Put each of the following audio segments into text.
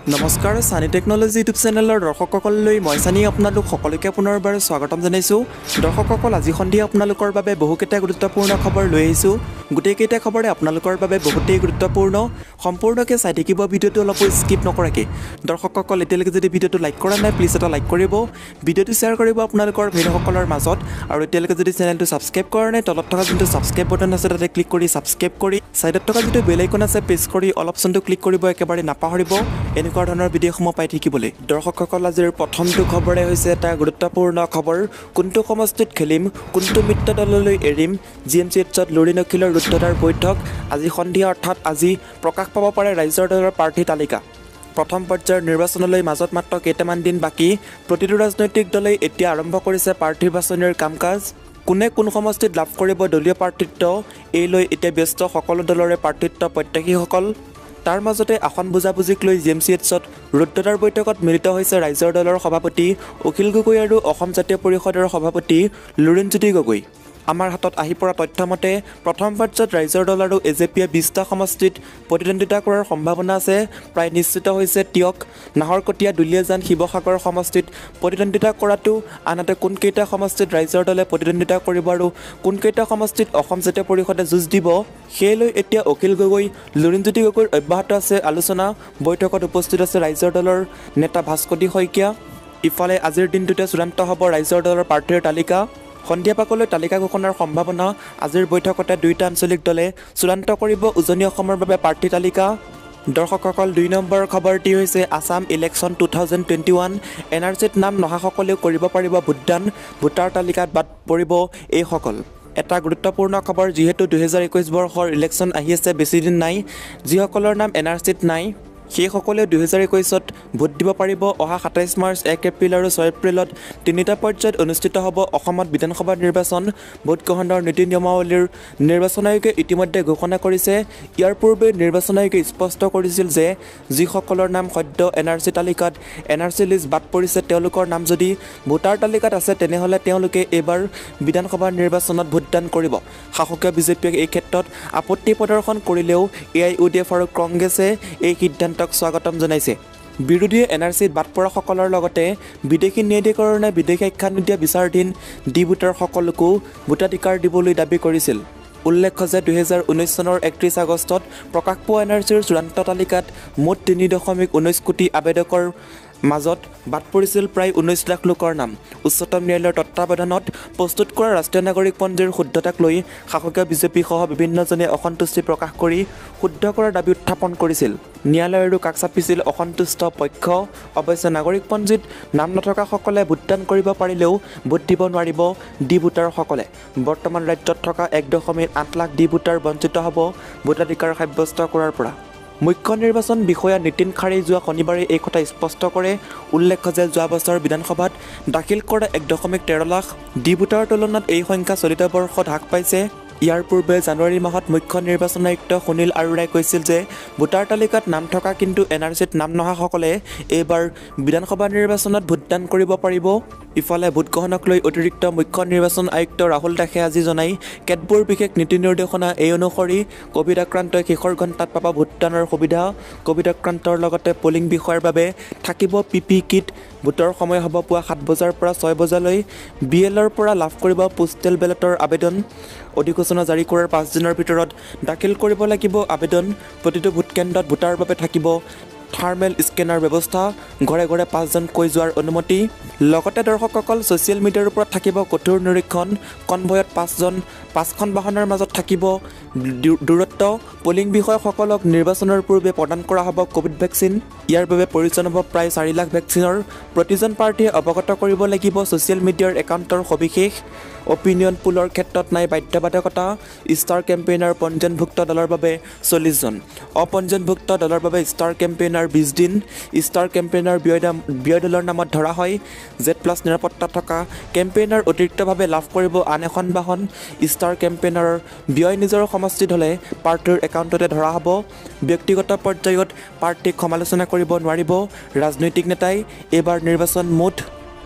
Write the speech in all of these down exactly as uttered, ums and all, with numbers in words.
নমস্কাৰ সানি technology YouTube চেনেলৰ দৰ্শকসকললৈ মই সানি আপোনালোক সকলোকে পুনৰবাৰ স্বাগতম জনাইছোঁ। দৰ্শকসকল আজি সন্ধিয়া আপোনালোকৰ বাবে বহুকেইটা গুৰুত্বপূৰ্ণ খবৰ লৈ আহিছোঁ। গোটেইকেইটা খবৰে আপোনালোকৰ বাবে বহুতেই গুৰুত্বপূৰ্ণ। সম্পূৰ্ণকৈ চাই থাকিব ভিডিঅ'টো অলপ স্কিপ নকৰাকৈ। দৰ্শকসকল এতিয়ালৈকে যদি ভিডিঅ'টো লাইক কৰা নাই প্লিজ এটা লাইক কৰিব, ভিডিঅ'টো শ্বেয়াৰ কৰিব আপোনালোকৰ ভিডিঅ'সকলৰ মাজত, আৰু এতিয়ালৈকে যদি চেনেলটো ছাবস্ক্ৰাইব কৰা নাই তলত থকা যোনটো ছাবস্ক্ৰাইব বটন আছে তাতে ক্লিক কৰি ছাবস্ক্ৰাইব কৰি ছাইডত থকা যিটো বেল আইকন আছে প্ৰেছ কৰি অল অপশ্যনটো ক্লিক কৰিব, একেবাৰে নাপাহৰিব এনেকুৱা ধৰণৰ ভিডিঅ'সমূহ পাই থাকিবলৈ। দৰ্শকসকল আজিৰ প্ৰথমটো খবৰে হৈছে এটা গুৰুত্বপূৰ্ণ খবৰ। কোনটো সমষ্টিত খেলিম, কোনটো মিত্ৰ দললৈ এৰিম, জি এম চি এইচত লুৰিন অখিলৰ ৰুদ্ধতাৰ বৈঠক আজি সন্ধিয়া অৰ্থাৎ আজি প্ৰকাশ পাব পাৰে ৰাইজৰ দলৰ প্ৰাৰ্থী তালিকা। প্ৰথম পৰ্যায়ৰ নিৰ্বাচনলৈ মাজত মাত্ৰ কেইটামান দিন বাকী। প্ৰতিটো ৰাজনৈতিক দলেই এতিয়া আৰম্ভ কৰিছে প্ৰাৰ্থী বাছনিৰ কাম কাজ। কোনে কোন সমষ্টিত লাভ কৰিব দলীয় প্ৰাৰ্থিত্ব এই লৈ এতিয়া ব্যস্ত সকলো দলৰে প্ৰাৰ্থিত্ব প্ৰত্যাশীসকল। তাৰ মাজতে আসন বুজাবুজিক লৈ জি এম চি এইচত ৰুদ্ধতাৰ বৈঠকত মিলিত হৈছে ৰাইজৰ দলৰ সভাপতি অখিল গগৈ আৰু অসম জাতীয় পৰিষদৰ সভাপতি লুৰিন গগৈ। আমাৰ হাতত আহি পৰা তথ্য মতে প্ৰথম পৰ্যায়ত ৰাইজৰ দল আৰু এ জে পিয়ে বিছটা সমষ্টিত প্ৰতিদ্বন্দ্বিতা কৰাৰ সম্ভাৱনা আছে। প্ৰায় নিশ্চিত হৈছে টিয়ক, নাহৰকটীয়া, দুলীয়াজান, শিৱসাগৰ সমষ্টিত প্ৰতিদ্বন্দ্বিতা কৰাটো। আনহাতে কোনকেইটা সমষ্টিত ৰাইজৰ দলে প্ৰতিদ্বন্দ্বিতা কৰিব আৰু কোনকেইটা সমষ্টিত অসম জাতীয় পৰিষদে যুঁজ দিব সেই লৈ এতিয়া অখিল গগৈ, লুৰিন গগৈৰ অব্যাহত আছে আলোচনা। বৈঠকত উপস্থিত আছে ৰাইজৰ দলৰ নেতা ভাস্কতি শইকীয়া। ইফালে আজিৰ দিনটোতে চূড়ান্ত হ'ব ৰাইজৰ দলৰ প্ৰাৰ্থীৰ তালিকা। সন্ধিয়া পাকলৈ তালিকা ঘোষণাৰ সম্ভাৱনা। আজিৰ বৈঠকতে দুয়োটা আঞ্চলিক দলে চূড়ান্ত কৰিব উজনি অসমৰ বাবে প্ৰাৰ্থী তালিকা। দৰ্শকসকল দুই নম্বৰ খবৰটি হৈছে Assam election two thousand twenty one. N R চিত নাম নহাসকলেও কৰিব পাৰিব ভোটদান, ভোটাৰ তালিকাত বাদ পৰিব এইসকল। এটা গুৰুত্বপূৰ্ণ খবৰ, যিহেতু দুহেজাৰ একৈছ বৰ্ষৰ ইলেকশ্যন আহি আছে, বেছিদিন নাই। যিসকলৰ নাম এন আৰ চিত নাই সেইসকলেও দুহেজাৰ একৈছত ভোট দিব পাৰিব। অহা সাতাইছ মাৰ্চ, এক এপ্ৰিল আৰু ছয় এপ্ৰিলত তিনিটা পৰ্যায়ত অনুষ্ঠিত হ'ব অসমত বিধানসভা নিৰ্বাচন। ভোটগ্ৰহণৰ নীতি নিয়মাৱলীৰ নিৰ্বাচন আয়োগে ইতিমধ্যে ঘোষণা কৰিছে। ইয়াৰ পূৰ্বে নিৰ্বাচন আয়োগে স্পষ্ট কৰিছিল যে যিসকলৰ নাম সদ্য এন আৰ চি তালিকাত এন আৰ চি লিষ্ট বাদ পৰিছে তেওঁলোকৰ নাম যদি ভোটাৰ তালিকাত আছে তেনেহ'লে তেওঁলোকে এইবাৰ বিধানসভা নিৰ্বাচনত ভোটদান কৰিব। শাসকীয় বিজেপিয়ে এই ক্ষেত্ৰত আপত্তি প্ৰদৰ্শন কৰিলেও A I U D F আৰু কংগ্ৰেছে এই সিদ্ধান্ত স্বাগতম জনাইছে। বিৰোধীয়ে এন আৰ চিত বাদ পৰাসকলৰ লগতে বিদেশী ন্যায়াধিকৰণে বিদেশী আখ্যা নিদিয়া বিচাৰাধীন ডি ভোটাৰসকলকো ভোটাধিকাৰ দিবলৈ দাবী কৰিছিল। উল্লেখ্য যে দুহেজাৰ ঊনৈছ চনৰ একত্ৰিছ আগষ্টত প্ৰকাশ পোৱা এন আৰ চিৰ চূড়ান্ত তালিকাত মুঠ তিনি দশমিক ঊনৈছ কোটি আবেদকৰ মাজত বাদ পৰিছিল প্ৰায় ঊনৈছ লাখ লোকৰ নাম। উচ্চতম ন্যায়ালয়ৰ তত্বাৱধানত প্ৰস্তুত কৰা ৰাষ্ট্ৰীয় নাগৰিকপঞ্জীৰ শুদ্ধতাক লৈ শাসকীয় বিজেপিসহ বিভিন্নজনে অসন্তুষ্টি প্ৰকাশ কৰি শুদ্ধ কৰাৰ দাবী উত্থাপন কৰিছিল। ন্যায়ালয়ৰো কাষ চাপিছিল অসন্তুষ্ট পক্ষ। অৱশ্যে নাগৰিকপঞ্জীত নাম নথকাসকলে ভোটদান কৰিব পাৰিলেও ভোট দিব নোৱাৰিব ডি ভোটাৰসকলে। বৰ্তমান ৰাজ্যত থকা এক দশমিক আঠ লাখ ডি ভোটাৰ বঞ্চিত হ'ব ভোটাধিকাৰ সাব্যস্ত কৰাৰ পৰা। মুখ্য নিৰ্বাচন বিষয়া নীতিন খাড়েই যোৱা শনিবাৰে এই কথা স্পষ্ট কৰে। উল্লেখ্য যে যোৱা বছৰ বিধানসভাত দাখিল কৰা এক দশমিক তেৰ লাখ ডি ভোটাৰৰ তুলনাত এই সংখ্যা চলিত বৰ্ষত হ্ৰাস পাইছে। ইয়াৰ পূৰ্বে জানুৱাৰী মাহত মুখ্য নিৰ্বাচন আয়ুক্ত সুনীল আৰোৰাই কৈছিল যে ভোটাৰ তালিকাত নাম থকা কিন্তু এন আৰ চিত নাম নহাসকলে এইবাৰ বিধানসভা নিৰ্বাচনত ভোটদান কৰিব পাৰিব। ইফালে ভোটগ্ৰহণক লৈ অতিৰিক্ত মুখ্য নিৰ্বাচন আয়ুক্ত ৰাহুল দাসে আজি জনাই কেতবোৰ বিশেষ নীতি নিৰ্দেশনা এই অনুসৰি কভিড আক্ৰান্তই শেষৰ ঘণ্টাত পাব ভোটদানৰ সুবিধা। কভিড আক্ৰান্তৰ লগতে পলিং বিষয়াৰ বাবে থাকিব পি পি কিট। ভোটৰ সময় হ'ব পুৱা সাত বজাৰ পৰা ছয় বজালৈ। বি এলৰ পৰা লাভ কৰিব পোষ্টেল বেলটৰ আবেদন। অধিসূচনা জাৰি কৰাৰ পাঁচদিনৰ ভিতৰত দাখিল কৰিব লাগিব আবেদন। প্ৰতিটো ভোটকেন্দ্ৰত ভোটাৰৰ বাবে থাকিব থাৰ্মেল স্কেনাৰ ব্যৱস্থা। ঘৰে ঘৰে পাঁচজনকৈ যোৱাৰ অনুমতি। লগতে দৰ্শকসকল ছ'চিয়েল মিডিয়াৰ ওপৰত থাকিব কঠোৰ নিৰীক্ষণ। কনভয়ত পাঁচজন পাঁচখন বাহনৰ মাজত থাকিব দূৰত্ব। পলিং বিষয়াসকলক নিৰ্বাচনৰ পূৰ্বে প্ৰদান কৰা হ'ব ক'ভিড ভেকচিন। ইয়াৰ বাবে প্ৰয়োজন হ'ব প্ৰায় চাৰি লাখ ভেকচিনৰ। প্ৰতিজন প্ৰাৰ্থীয়ে অৱগত কৰিব লাগিব ছ'চিয়েল মিডিয়াৰ একাউণ্টৰ সবিশেষ। অপিনিয়ন পোলৰ ক্ষেত্ৰত নাই বাধ্যবাধকতা। ষ্টাৰ কেম্পেইনাৰ পঞ্জীয়নভুক্ত দলৰ বাবে চল্লিছ জন, অপঞ্জীয়নভুক্ত দলৰ বাবে ষ্টাৰ কেম্পেইনাৰ বিছ দিন। ষ্টাৰ কেম্পেইনাৰ ব্যয় ব্যয় দলৰ নামত ধৰা হয়। জেড প্লাছ নিৰাপত্তা থকা কেম্পেইনাৰ অতিৰিক্তভাৱে লাভ কৰিব আন এখন বাহন। ষ্টাৰ কেম্পেইনাৰৰ ব্যয় নিজৰ সমষ্টিত হ'লে প্ৰাৰ্থীৰ একাউণ্টতে ধৰা হ'ব। ব্যক্তিগত পৰ্যায়ত প্ৰাৰ্থীক সমালোচনা কৰিব নোৱাৰিব ৰাজনৈতিক নেতাই। এইবাৰ নিৰ্বাচন মুঠ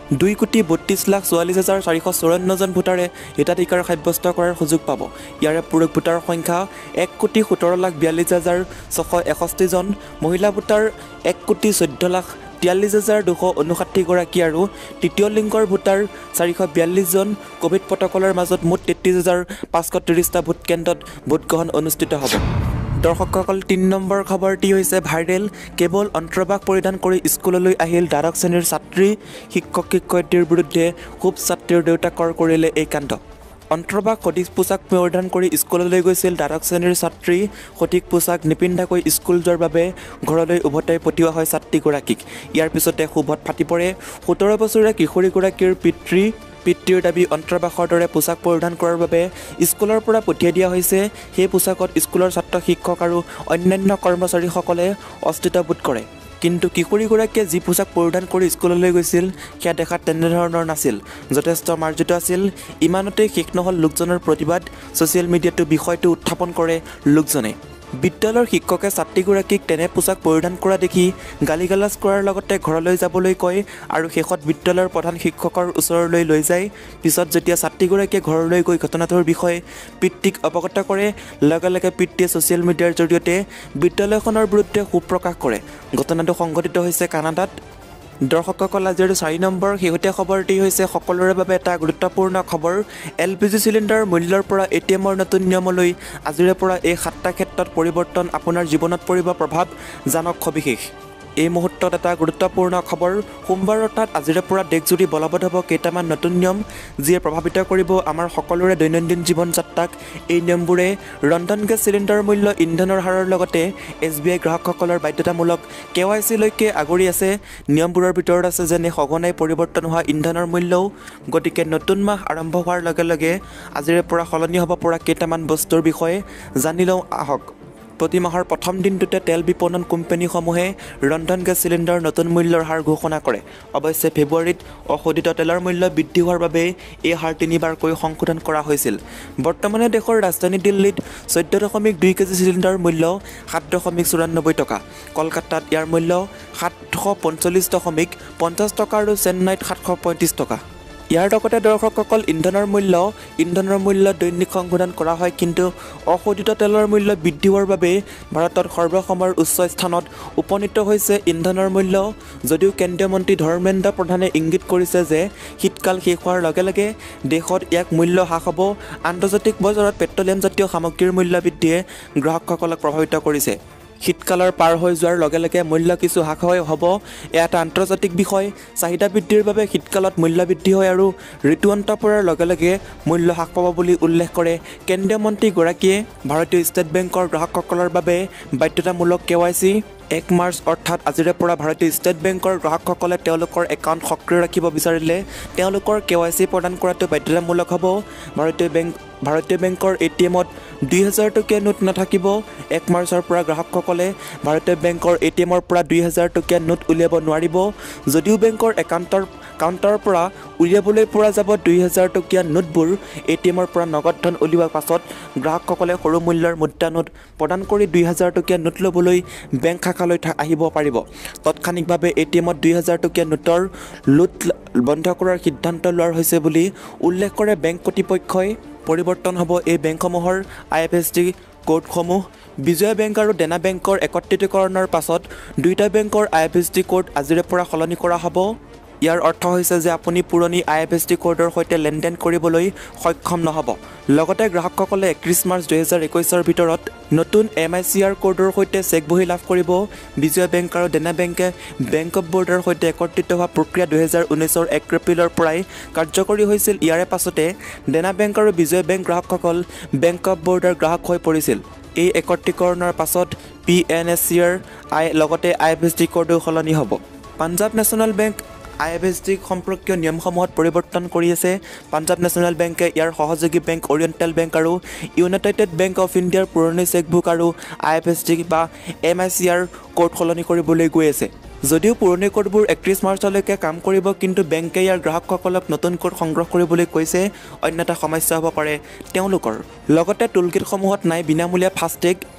দুই কোটি বত্ৰিছ লাখ চৌৱাল্লিছ হাজাৰ চাৰিশ চৌৰান্নজন ভোটাৰে হিতাধিকাৰ সাব্যস্ত কৰাৰ সুযোগ পাব। ইয়াৰে পুৰুষ ভোটাৰৰ সংখ্যা এক কোটি সোতৰ লাখ বিয়াল্লিছ হাজাৰ ছশ এষষ্ঠিজন, মহিলা ভোটাৰ এক কোটি চৈধ্য লাখ তিয়াল্লিছ হাজাৰ দুশ ঊনষাঠিগৰাকী আৰু তৃতীয় লিংগৰ ভোটাৰ চাৰিশ বিয়াল্লিছজন। কোভিড প্ৰটকলৰ মাজত মুঠ তেত্ৰিছ হাজাৰ পাঁচশ ত্ৰিছটা ভোট কেন্দ্ৰত ভোটগ্ৰহণ অনুষ্ঠিত হ'ব। দৰ্শকসকল, তিনি নম্বৰ খবৰটি হৈছে ভাইৰেল। কেৱল অন্তৰ্বাস পৰিধান কৰি স্কুললৈ আহিল দ্বাদশ শ্ৰেণীৰ ছাত্ৰী, শিক্ষক শিক্ষয়িত্ৰীৰ বিৰুদ্ধে খুব ছাত্ৰীৰ দেউতাকৰ কৰিলে এই কাণ্ড। অন্তৰ্বাস সঠিক পোছাক পৰিধান কৰি স্কুললৈ গৈছিল দ্বাদশ শ্ৰেণীৰ ছাত্ৰী। সঠিক পোছাক নিপিন্ধাকৈ স্কুল যোৱাৰ বাবে ঘৰলৈ উভতাই পঠিওৱা হয় ছাত্ৰীগৰাকীক। ইয়াৰ পিছতে ক্ষোভত ফাটি পৰে সোতৰ বছৰীয়া কিশোৰীগৰাকীৰ পিতৃ পিতৃৰ দাবী অন্তৰ্বাসৰ দৰে পোছাক পৰিধান কৰাৰ বাবে স্কুলৰ পৰা পঠিয়াই দিয়া হৈছে। সেই পোছাকত স্কুলৰ ছাত্ৰ শিক্ষক আৰু অন্যান্য কৰ্মচাৰীসকলে অস্তিত্ববোধ কৰে। কিন্তু কিশোৰীগৰাকীয়ে যি পোছাক পৰিধান কৰি স্কুললৈ গৈছিল সেয়া দেখাত তেনেধৰণৰ নাছিল, যথেষ্ট মাৰ্জিত আছিল। ইমানতেই শেষ নহ'ল লোকজনৰ প্ৰতিবাদ। ছ'চিয়েল মিডিয়াতো বিষয়টো উত্থাপন কৰে লোকজনে। বিদ্যালয়ৰ শিক্ষকে ছাত্ৰীগৰাকীক তেনে পোছাক পৰিধান কৰা দেখি গালি গালাজ কৰাৰ লগতে ঘৰলৈ যাবলৈ কয় আৰু শেষত বিদ্যালয়ৰ প্ৰধান শিক্ষকৰ ওচৰলৈ লৈ যায়। পিছত যেতিয়া ছাত্ৰীগৰাকীয়ে ঘৰলৈ গৈ ঘটনাটোৰ বিষয়ে পিতৃক অৱগত কৰে, লগে লগে পিতৃয়ে ছ'চিয়েল মিডিয়াৰ জৰিয়তে বিদ্যালয়খনৰ বিৰুদ্ধে ক্ষোভ প্ৰকাশ কৰে। ঘটনাটো সংঘটিত হৈছে কানাডাত। দৰ্শকসকল, আজিৰ চাৰি নম্বৰ শেহতীয়া খবৰটি হৈছে সকলোৰে বাবে এটা গুৰুত্বপূৰ্ণ খবৰ। এল পি জি চিলিণ্ডাৰ মূল্যৰ পৰা এ টি এমৰ নতুন নিয়মলৈ আজিৰে পৰা এই সাতটা ক্ষেত্ৰত পৰিৱৰ্তন আপোনাৰ জীৱনত পৰিব প্ৰভাৱ। জানক সবিশেষ। এই মুহূৰ্তত এটা গুৰুত্বপূৰ্ণ খবৰ। সোমবাৰ অৰ্থাৎ আজিৰে পৰা দেশজুৰি বলবৎ হ'ব কেইটামান নতুন নিয়ম, যিয়ে প্ৰভাৱিত কৰিব আমাৰ সকলোৰে দৈনন্দিন জীৱন যাত্ৰাক। এই নিয়মবোৰে ৰন্ধন গেছ চিলিণ্ডাৰ মূল্য, ইন্ধনৰ হাৰৰ লগতে এছ বি আই গ্ৰাহকসকলৰ বাধ্যতামূলক কে ৱাই চিলৈকে আগুৰি আছে। নিয়মবোৰৰ ভিতৰত আছে যেনে সঘনাই পৰিৱৰ্তন হোৱা ইন্ধনৰ মূল্যও। গতিকে নতুন মাহ আৰম্ভ হোৱাৰ লগে লগে আজিৰে পৰা সলনি হ'ব পৰা কেইটামান বস্তুৰ বিষয়ে জানি লওঁ আহক। প্ৰতি মাহৰ প্ৰথম দিনটোতে তেল বিপণন কোম্পানীসমূহে ৰন্ধন গেছ চিলিণ্ডাৰৰ নতুন মূল্যৰ হাৰ ঘোষণা কৰে। অৱশ্যে ফেব্ৰুৱাৰীত অশোধিত তেলৰ মূল্য বৃদ্ধি হোৱাৰ বাবে এই হাৰ তিনিবাৰকৈ সংশোধন কৰা হৈছিল। বৰ্তমানে দেশৰ ৰাজধানী দিল্লীত চৈধ্য দশমিক দুই কেজি চিলিণ্ডাৰৰ মূল্য সাত দশমিক চৌৰান্নব্বৈ টকা, কলকাতাত ইয়াৰ মূল্য সাতশ পঞ্চল্লিছ দশমিক পঞ্চাছ টকা আৰু চেন্নাইত সাতশ পঁয়ত্ৰিছ টকা। ইয়াৰ লগতে দৰ্শকসকল, ইন্ধনৰ মূল্য ইন্ধনৰ মূল্য দৈনিক সংশোধন কৰা হয়, কিন্তু অশোধিত তেলৰ মূল্য বৃদ্ধি হোৱাৰ বাবে ভাৰতত সৰ্বসময়ৰ উচ্চ স্থানত উপনীত হৈছে ইন্ধনৰ মূল্য। যদিও কেন্দ্ৰীয় মন্ত্ৰী ধৰ্মেন্দ্ৰ প্ৰধানে ইংগিত কৰিছে যে শীতকাল শেষ হোৱাৰ লগে লগে দেশত ইয়াক মূল্য হ্ৰাস হ'ব। আন্তৰ্জাতিক বজাৰত পেট্ৰলিয়ামজাতীয় সামগ্ৰীৰ মূল্য বৃদ্ধিয়ে গ্ৰাহকসকলক প্ৰভাৱিত কৰিছে। শীতকালৰ পাৰ হৈ যোৱাৰ লগে লগে মূল্য কিছু হ্ৰাস হৈ হ'ব, এয়া এটা আন্তৰ্জাতিক বিষয়। চাহিদা বৃদ্ধিৰ বাবে শীতকালত মূল্য বৃদ্ধি হয় আৰু ঋতু অন্ত পৰাৰ লগে লগে মূল্য হ্ৰাস পাব বুলি উল্লেখ কৰে কেন্দ্ৰীয় মন্ত্ৰীগৰাকীয়ে। ভাৰতীয় ষ্টেট বেংকৰ গ্ৰাহকসকলৰ বাবে বাধ্যতামূলক কে ৱাই চি। এক মাৰ্চ অৰ্থাৎ আজিৰে পৰা ভাৰতীয় ষ্টেট বেংকৰ গ্ৰাহকসকলে তেওঁলোকৰ একাউণ্ট সক্ৰিয় ৰাখিব বিচাৰিলে তেওঁলোকৰ কে ৱাই চি প্ৰদান কৰাটো বাধ্যতামূলক হ'ব। ভাৰতীয় বেংক ভাৰতীয় বেংকৰ এ টি এমত দুই হাজাৰ টকীয়া নোট নাথাকিব। এক মাৰ্চৰ পৰা গ্ৰাহকসকলে ভাৰতীয় বেংকৰ এ টি এমৰ পৰা দুই হাজাৰ টকীয়া নোট উলিয়াব নোৱাৰিব। যদিও বেংকৰ একাউণ্টৰ কাউণ্টাৰৰ পৰা উলিয়াবলৈ পৰা যাব দুই হাজাৰ টকীয়া নোটবোৰ, এ টি এমৰ পৰা নগদ ধন উলিওৱাৰ পাছত গ্ৰাহকসকলে সৰু মূল্যৰ মুদ্ৰা নোট প্ৰদান কৰি দুই হাজাৰ টকীয়া নোট ল'বলৈ বেংক শাখালৈ আহিব পাৰিব। তাৎক্ষণিকভাৱে এ টি এমত দুই হাজাৰ টকীয়া নোটৰ লুট বন্ধ কৰাৰ সিদ্ধান্ত লোৱা হৈছে বুলি উল্লেখ কৰে বেংক কৰ্তৃপক্ষই। পৰিৱৰ্তন হ'ব এই বেংকসমূহৰ আই এফ এছ ডি কোডসমূহ। বিজয়া বেংক আৰু দেনা বেংকৰ একত্ৰিতকৰণৰ পাছত দুয়োটা বেংকৰ I F S D code আজিৰে পৰা সলনি কৰা হ'ব। ইয়াৰ অৰ্থ হৈছে যে আপুনি পুৰণি আই এফ এছ ডি কোডৰ সৈতে লেনদেন কৰিবলৈ সক্ষম নহ'ব। লগতে গ্ৰাহকসকলে একত্ৰিছ মাৰ্চ দুহেজাৰ একৈছৰ ভিতৰত নতুন এম আই চি আৰ কোডৰ সৈতে চেক বহী লাভ কৰিব। বিজয়া বেংক আৰু দেনা বেংকে বেংক অৱ বৰোদাৰ সৈতে একত্ৰিত হোৱা প্ৰক্ৰিয়া দুহেজাৰ ঊনৈছৰ এক এপ্ৰিলৰ পৰাই কাৰ্যকৰী হৈছিল। ইয়াৰে পাছতে দেনা বেংক আৰু বিজয়া বেংক গ্ৰাহকসকল বেংক অৱ বৰোদাৰ গ্ৰাহক হৈ পৰিছিল। এই একত্ৰীকৰণৰ পাছত P N S C R I লগতে আই এফ এছ ডি কোডো সলনি হ'ব। Punjab national bank I F S D সম্পৰ্কীয় নিয়মসমূহত পৰিৱৰ্তন কৰি আছে। পাঞ্জাৱ নেশ্যনেল বেংকে ইয়াৰ সহযোগী বেংক অৰিয়েণ্টেল বেংক আৰু ইউনাইটেড বেংক অফ ইণ্ডিয়াৰ পুৰণি চেকবুক আৰু আই এফ এছ ডি বা M I C R code সলনি কৰিবলৈ গৈ আছে। যদিও পুৰণি কোডবোৰ একত্ৰিছ মাৰ্চলৈকে কাম কৰিব, কিন্তু বেংকে ইয়াৰ গ্ৰাহকসকলক নতুন কোড সংগ্ৰহ কৰিবলৈ কৈছে। অন্য এটা সমস্যা হ'ব পাৰে তেওঁলোকৰ। লগতে টুলগেটসমূহত নাই বিনামূলীয়া ফাষ্টেগ।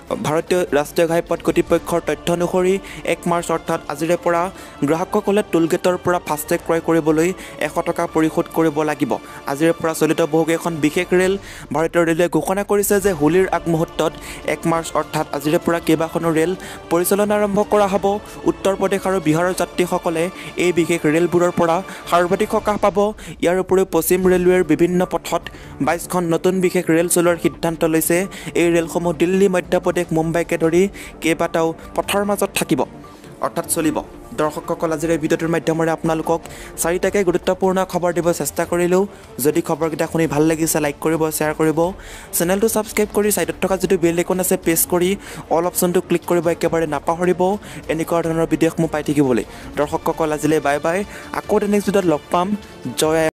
ভাৰতীয় ৰাষ্ট্ৰীয় ঘাইপথ কৰ্তৃপক্ষৰ তথ্য অনুসৰি এক মাৰ্চ অৰ্থাৎ আজিৰে পৰা গ্ৰাহকসকলে টোলগেটৰ পৰা ফাষ্টেগ ক্ৰয় কৰিবলৈ এশ টকা পৰিশোধ কৰিব লাগিব। আজিৰে পৰা চলিত বহুকেইখন বিশেষ ৰেল ভাৰতীয় ৰেলৱে ঘোষণা কৰিছে যে হোলীৰ আগমুহূৰ্তত এক মাৰ্চ অৰ্থাৎ আজিৰে পৰা কেইবাখনো ৰেল পৰিচালনা আৰম্ভ কৰা হ'ব। উত্তৰ প্ৰদেশ আৰু বিহাৰৰ যাত্ৰীসকলে এই বিশেষ ৰেলবোৰৰ পৰা সৰ্বাধিক সকাহ পাব। ইয়াৰ উপৰিও পশ্চিম ৰেলৱেৰ বিভিন্ন পথত বাইছখন নতুন বিশেষ ৰেল চলোৱাৰ সিদ্ধান্ত লৈছে। এই ৰেলসমূহ দিল্লী, মধ্যপ্ৰদেশ, মুম্বাইকে ধৰি কেইবাটাও পথৰ মাজত থাকিব অৰ্থাৎ চলিব। দৰ্শকসকল, আজিৰ এই ভিডিঅ'টোৰ মাধ্যমেৰে আপোনালোকক চাৰিটাকৈ গুৰুত্বপূৰ্ণ খবৰ দিব চেষ্টা কৰিলোঁ। যদি খবৰকেইটা শুনি ভাল লাগিছে লাইক কৰিব, শ্বেয়াৰ কৰিব, চেনেলটো ছাবস্ক্ৰাইব কৰি ছাইডত থকা যিটো বেল আইকন আছে প্ৰেছ কৰি অল অপশ্যনটো ক্লিক কৰিব একেবাৰে নাপাহৰিব এনেকুৱা ধৰণৰ ভিডিঅ'সমূহ পাই থাকিবলৈ। দৰ্শকসকল, আজিলৈ বাই বাই। আকৌ নেক্সট ভিডিঅ'ত লগ পাম। জয়